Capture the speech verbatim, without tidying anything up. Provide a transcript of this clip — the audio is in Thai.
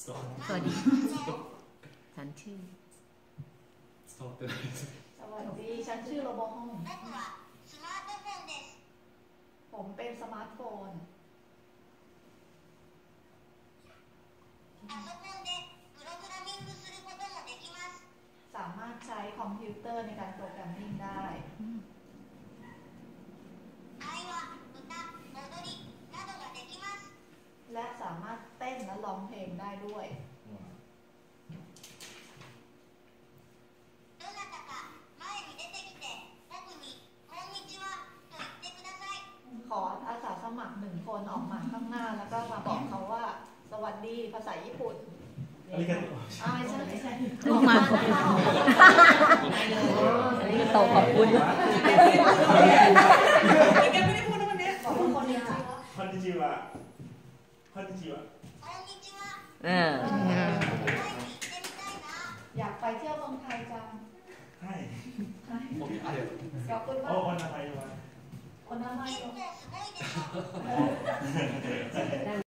สวัสดีฉันชื่อ伝わってないですสวัสดีฉันชื่อโรโบฮงผมเป็นสมาร์ทโฟนสามารถใช้คอมพิวเตอร์ในการโปรแกรมมิ่งได้และสามารถเต้นและร้องเพลงได้ด้วยขออาสาสมัครหนึ่งคนออกมาข้างหน้าแล้วก็มาบอกเขาว่าสวัสดีภาษาญี่ปุ่นありがとうอ่าใช่ใช่ออกมาอันนี้โตขอบคุณแกไม่ได้พูดนะวันนี้บอกว่าคนนี้ค่ะこんにちはこんにちはเอออยากไปเที่ยวเมืองไทยจังはいขอบคุณมากおお名前はお名前を